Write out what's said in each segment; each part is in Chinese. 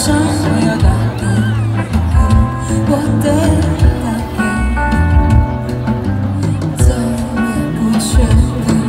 想我要打给你，我的打给你，再也不确定。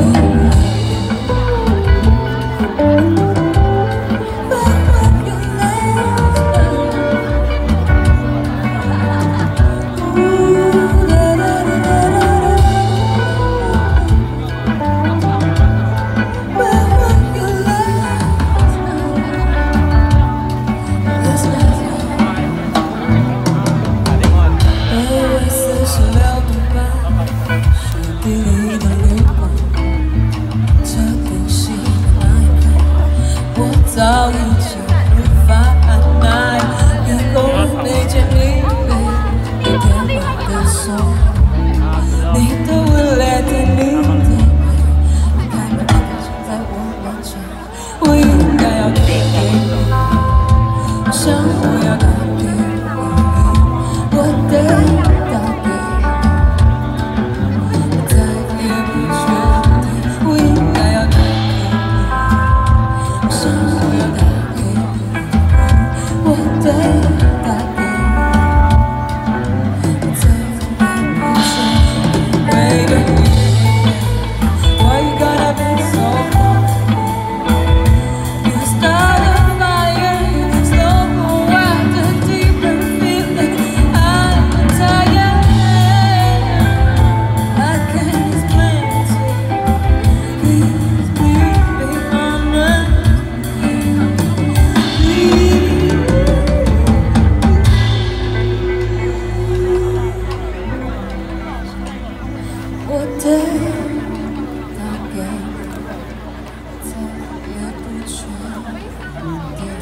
地里的绿光，这电视的那一刻，我早已经无法按耐。以后没见你背电话的手，你的吻来甜蜜的美，你开门的就在我面前，我应该要打给你，想我要打给你，我的。 我的大概再也不确定。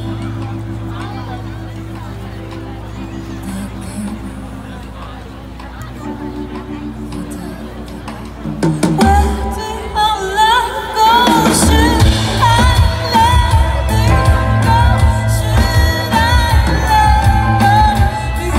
我最后的故事还来得及，是来得及。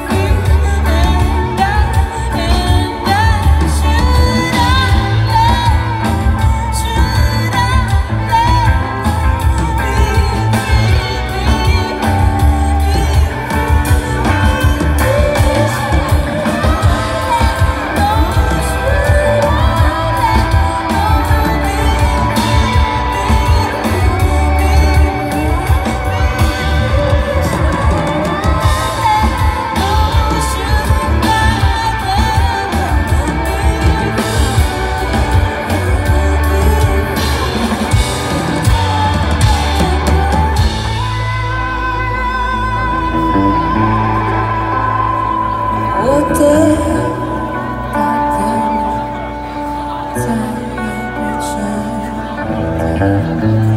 我的大概再也不确定。